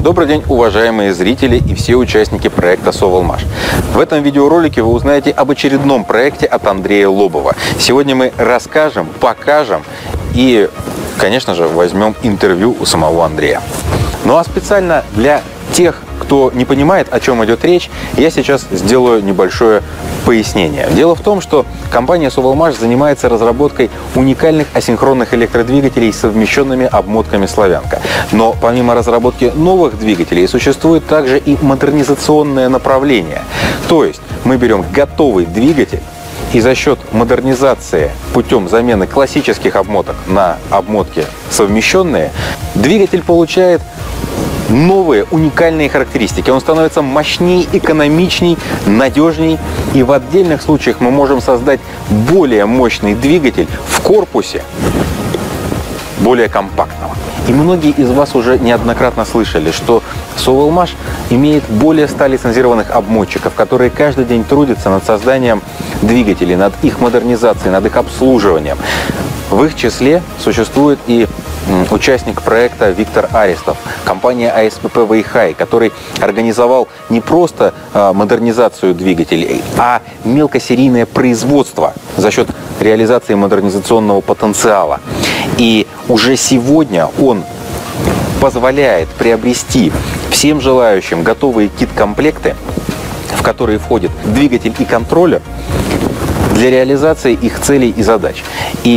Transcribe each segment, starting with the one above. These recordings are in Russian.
Добрый день, уважаемые зрители и все участники проекта Sovelmash. В этом видеоролике вы узнаете об очередном проекте от Андрея Лобова. Сегодня мы расскажем, покажем и, конечно же, возьмем интервью у самого Андрея. Ну а специально для тех, кто не понимает, о чем идет речь, я сейчас сделаю небольшое пояснение. Дело в том, что компания Sovelmash занимается разработкой уникальных асинхронных электродвигателей с совмещенными обмотками «Славянка». Но помимо разработки новых двигателей существует также и модернизационное направление. То есть мы берем готовый двигатель и за счет модернизации путем замены классических обмоток на обмотки совмещенные, двигатель получает новые уникальные характеристики. Он становится мощней, экономичней, надежней. И в отдельных случаях мы можем создать более мощный двигатель в корпусе, более компактного. И многие из вас уже неоднократно слышали, что Sovelmash имеет более 100 лицензированных обмотчиков, которые каждый день трудятся над созданием двигателей, над их модернизацией, над их обслуживанием. В их числе существует и участник проекта Виктор Арестов, компания АСПП Вэйхай, который организовал не просто модернизацию двигателей, а мелкосерийное производство за счет реализации модернизационного потенциала. И уже сегодня он позволяет приобрести всем желающим готовые кит-комплекты, в которые входит двигатель и контроллер, для реализации их целей и задач. И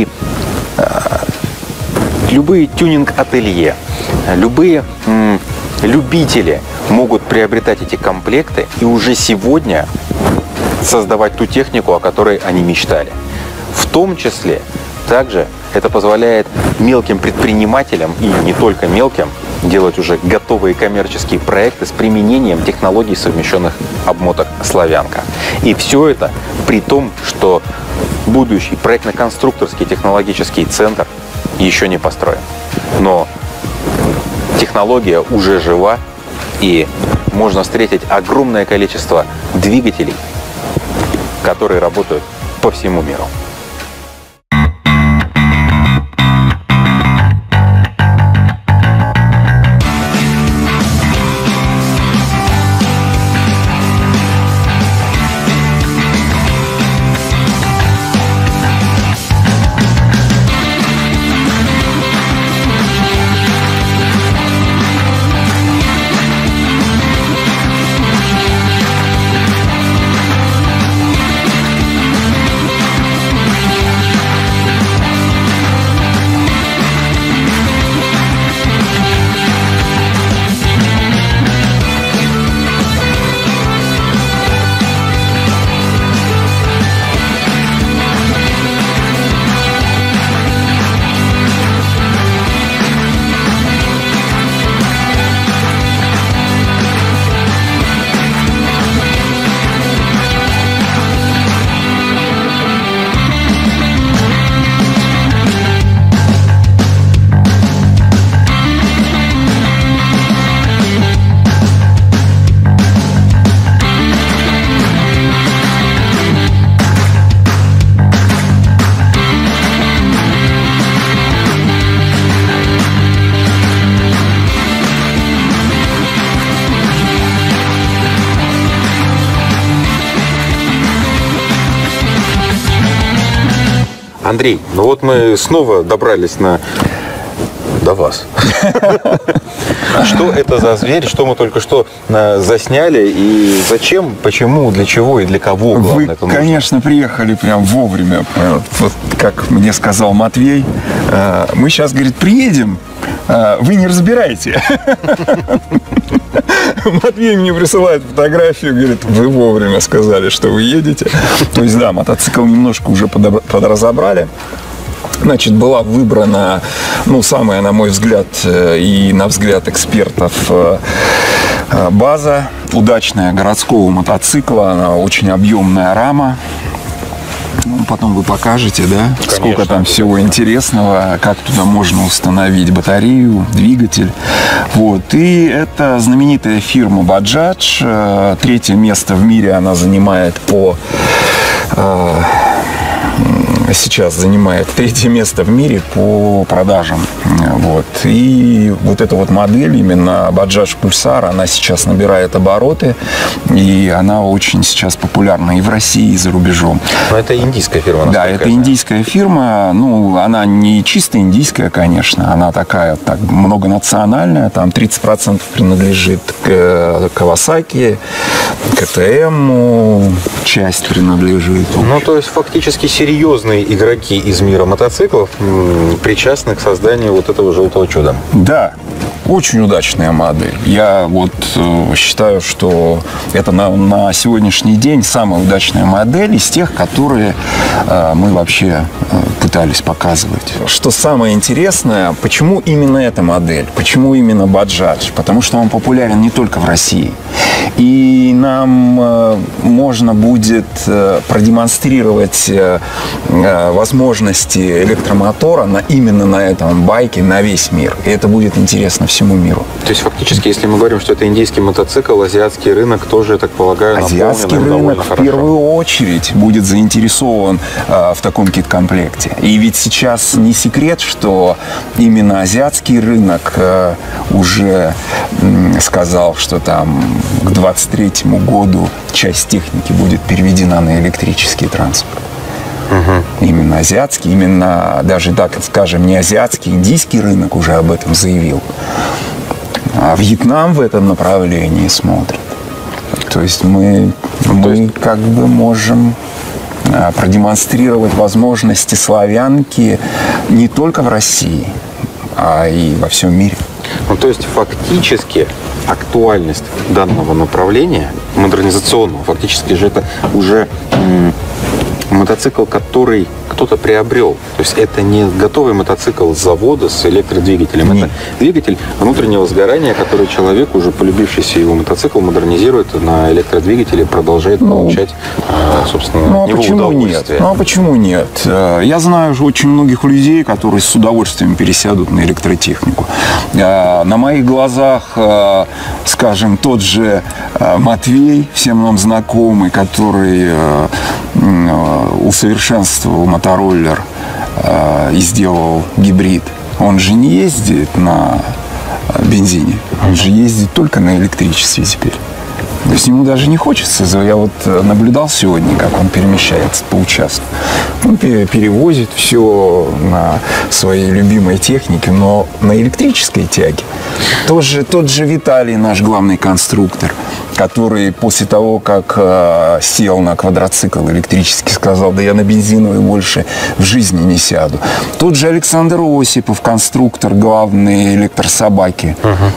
любые тюнинг-ателье, любые любители могут приобретать эти комплекты и уже сегодня создавать ту технику, о которой они мечтали. В том числе также это позволяет мелким предпринимателям, и не только мелким, делать уже готовые коммерческие проекты с применением технологий совмещенных обмоток «Славянка». И все это при том, что будущий проектно-конструкторский технологический центр еще не построен. Но технология уже жива, и можно встретить огромное количество двигателей, которые работают по всему миру. Андрей, ну вот мы снова добрались до вас. Что это за зверь, что мы только что засняли, и зачем, почему, для чего и для кого? Вы, конечно, приехали прям вовремя. Вот как мне сказал Матвей, мы сейчас, говорит, приедем, вы не разбираете. Матвей мне присылает фотографию, говорит, вы вовремя сказали, что вы едете. То есть, да, мотоцикл немножко уже подразобрали. Значит, была выбрана, ну, самая, на мой взгляд, и на взгляд экспертов, база удачная городского мотоцикла. Она очень объемная рама. Ну, потом вы покажете, да, конечно, сколько там всего интересного, как туда можно установить батарею, двигатель. Вот. И это знаменитая фирма Bajaj. Третье место в мире она занимает по сейчас занимает 3-е место в мире по продажам. Вот. И вот эта вот модель, именно Bajaj Pulsar, она сейчас набирает обороты, и она очень сейчас популярна и в России, и за рубежом. Но это индийская фирма. Да, это индийская фирма. Ну, она не чисто индийская, конечно, она такая так многонациональная. Там 30% принадлежит к Kawasaki, KTM, часть принадлежит. Ну, то есть фактически серьезные игроки из мира мотоциклов причастны к созданию вот этого желтого чуда. Да, очень удачная модель. Я вот считаю, что это на сегодняшний день самая удачная модель из тех, которые мы вообще пытались показывать. Что самое интересное, почему именно эта модель? Почему именно Bajaj? Потому что он популярен не только в России. И нам можно будет продемонстрировать возможности электромотора именно на этом байке на весь мир. И это будет интересно всему миру. То есть фактически, если мы говорим, что это индийский мотоцикл, азиатский рынок тоже, я так полагаю, азиатский рынок в первую очередь будет заинтересован в таком кит-комплекте. И ведь сейчас не секрет, что именно азиатский рынок уже сказал, что там к 2023 году часть техники будет переведена на электрический транспорт. Именно азиатский, именно даже, так скажем, не азиатский, индийский рынок уже об этом заявил. А Вьетнам в этом направлении смотрит. То есть мы как бы можем продемонстрировать возможности славянки не только в России, а и во всем мире. Ну, то есть фактически актуальность данного направления, модернизационного, фактически же это уже мотоцикл, который кто-то приобрел. То есть это не готовый мотоцикл с завода с электродвигателем. Нет. Это двигатель внутреннего сгорания, который человек, уже полюбившийся его мотоцикл, модернизирует на электродвигателе, продолжает получать, собственно, его удовольствие. Ну а почему нет? Я знаю очень многих людей, которые с удовольствием пересядут на электротехнику. На моих глазах, скажем, тот же Матвей, всем нам знакомый, который усовершенствовал мотороллер и сделал гибрид. Он же не ездит на бензине, он же ездит только на электричестве теперь. То есть ему даже не хочется. Я вот наблюдал сегодня, как он перемещается по участку. Он перевозит все на своей любимой технике, но на электрической тяге. Тот же Виталий, наш главный конструктор, который после того, как сел на квадроцикл электрический, сказал: да я на бензиновый больше в жизни не сяду. Тот же Александр Осипов, конструктор, главный электрособаки,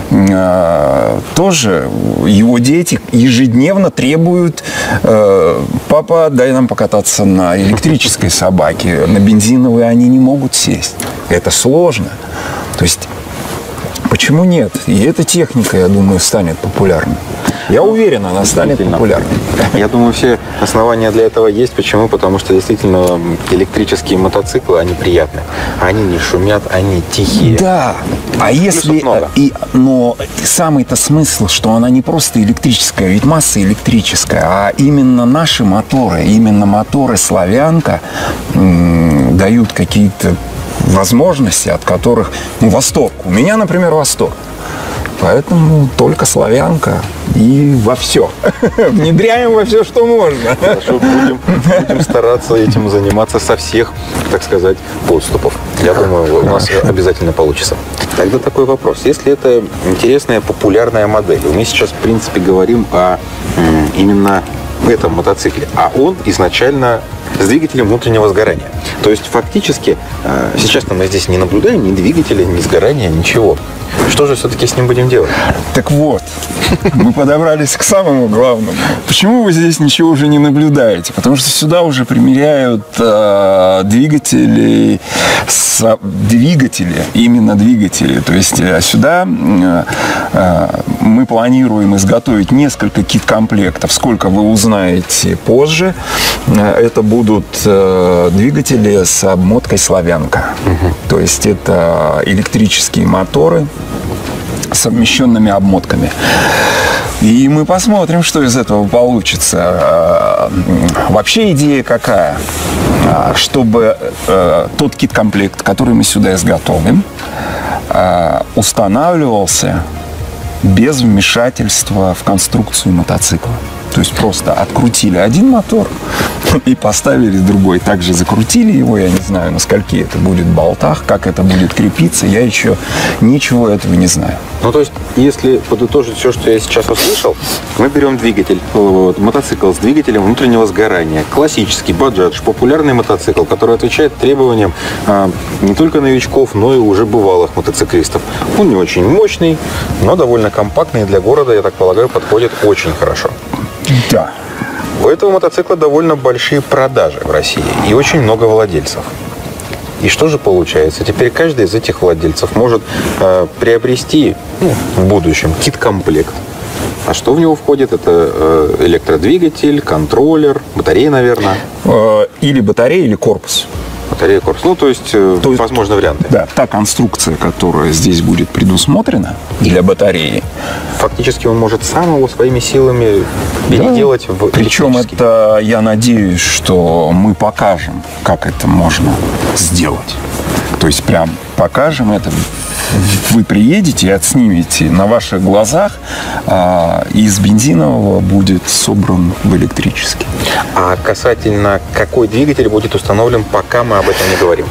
тоже его дети ежедневно требуют: папа, дай нам покататься на электрической собаке. На бензиновые они не могут сесть. Это сложно. То есть почему нет? И эта техника, я думаю, станет популярной. Я уверен, она станет популярной. Я думаю, все основания для этого есть. Почему? Потому что действительно электрические мотоциклы, они приятны. Они не шумят, они тихие. Да. А если... Но самый-то смысл, что она не просто электрическая, ведь масса электрическая, а именно наши моторы, именно моторы «Славянка» дают какие-то возможности, от которых... восторг. У меня, например, восторг. Поэтому только «Славянка» и во все. Внедряем во все, что можно. Хорошо, будем стараться этим заниматься со всех, так сказать, подступов. Я думаю, у нас обязательно получится. Тогда такой вопрос. Если это интересная, популярная модель, мы сейчас, в принципе, говорим о именно этом мотоцикле, а он изначально с двигателем внутреннего сгорания. То есть фактически сейчас мы здесь не наблюдаем ни двигателя, ни сгорания, ничего. Что же все-таки с ним будем делать? Так вот, мы подобрались к самому главному. Почему вы здесь ничего уже не наблюдаете? Потому что сюда уже примеряют двигатели, именно двигатели. То есть сюда мы планируем изготовить несколько кит-комплектов. Сколько вы узнаете позже. Это будут двигатели с обмоткой «Славянка». То есть это электрические моторы, совмещенными обмотками. И мы посмотрим, что из этого получится. Вообще идея какая? Чтобы тот кит-комплект, который мы сюда изготовим, устанавливался без вмешательства в конструкцию мотоцикла. То есть просто открутили один мотор и поставили другой. Также закрутили его, я не знаю, на скольки это будет болтах, как это будет крепиться, я еще ничего этого не знаю. Ну, то есть, если подытожить все, что я сейчас услышал, мы берем двигатель, мотоцикл с двигателем внутреннего сгорания. Классический Bajaj, популярный мотоцикл, который отвечает требованиям не только новичков, но и уже бывалых мотоциклистов. Он не очень мощный, но довольно компактный, для города, я так полагаю, подходит очень хорошо. Да. У этого мотоцикла довольно большие продажи в России и очень много владельцев. И что же получается? Теперь каждый из этих владельцев может приобрести в будущем кит-комплект. А что в него входит? Это электродвигатель, контроллер, батарея, наверное. Или батарея, или корпус. Батарея, корпус. Ну, то есть возможны варианты. Да, та конструкция, которая здесь будет предусмотрена для батареи. Фактически он может сам его своими силами переделать в электрический. Причем это, я надеюсь, что мы покажем, как это можно сделать. То есть прям покажем это. Вы приедете и отснимете на ваших глазах, из бензинового будет собран в электрический. А касательно какой двигатель будет установлен, пока мы об этом не говорим?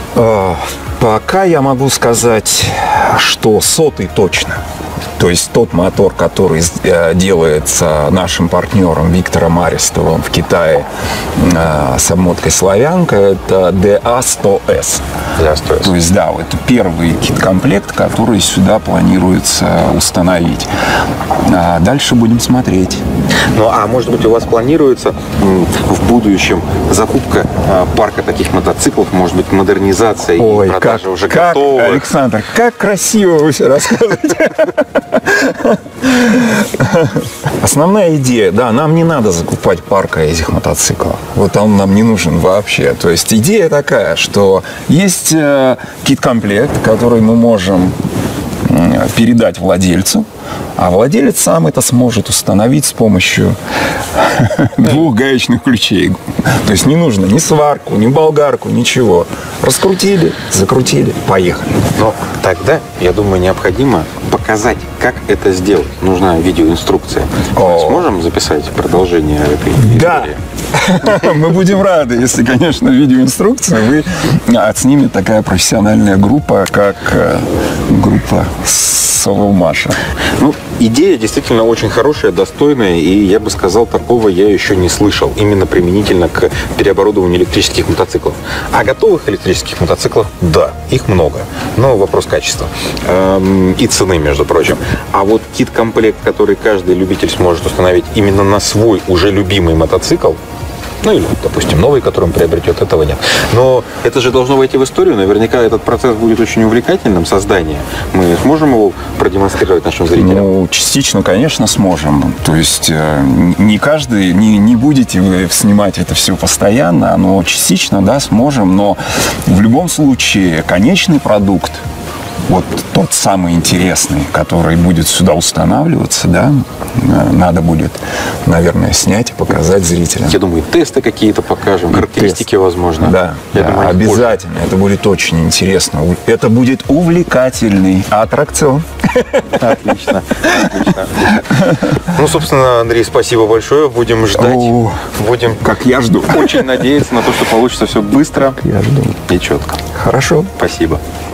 Пока я могу сказать, что 100-й точно. То есть тот мотор, который делается нашим партнером Виктором Арестовым в Китае с обмоткой «Славянка», это DA100S. DA100S. То есть, да, это первый кит-комплект, который сюда планируется установить. Дальше будем смотреть. Ну, а может быть, у вас планируется в будущем закупка парка таких мотоциклов, может быть, модернизация и продажа уже готовых? Александр, как красиво вы все рассказываете. Основная идея, да, нам не надо закупать парка этих мотоциклов. Вот он нам не нужен вообще. То есть идея такая, что есть кит-комплект, который мы можем передать владельцу, а владелец сам это сможет установить с помощью 2 гаечных ключей. То есть не нужно ни сварку, ни болгарку, ничего. Раскрутили, закрутили, поехали. Но тогда, я думаю, необходимо показать, как это сделать. Нужна видеоинструкция. Сможем записать продолжение этой истории? Да. Мы будем рады, если, конечно, видеоинструкцию вы отснимет такая профессиональная группа, как группа Соволмаша. Ну, идея действительно очень хорошая, достойная, и я бы сказал, такого я еще не слышал, именно применительно к переоборудованию электрических мотоциклов. А готовых электрических мотоциклов, да, их много, но вопрос качества и цены, между прочим. А вот кит-комплект, который каждый любитель сможет установить именно на свой уже любимый мотоцикл, ну или, допустим, новый, который он приобретет, этого нет. Но это же должно войти в историю. Наверняка этот процесс будет очень увлекательным, создание. Мы сможем его продемонстрировать нашим зрителям? Ну, частично, конечно, сможем. То есть не каждый, не будете вы снимать это все постоянно, но частично, да, сможем. Но в любом случае конечный продукт, вот тот самый интересный, который будет сюда устанавливаться, да, надо будет, наверное, снять и показать зрителям. Я думаю, тесты какие-то покажем, характеристики, возможно. Да, я думаю, обязательно. Это будет очень интересно. Это будет увлекательный аттракцион. Отлично, отлично. Ну, собственно, Андрей, спасибо большое. Будем ждать. Будем, как я жду. Очень надеяться на то, что получится все быстро. Как я жду. И четко. Хорошо. Спасибо.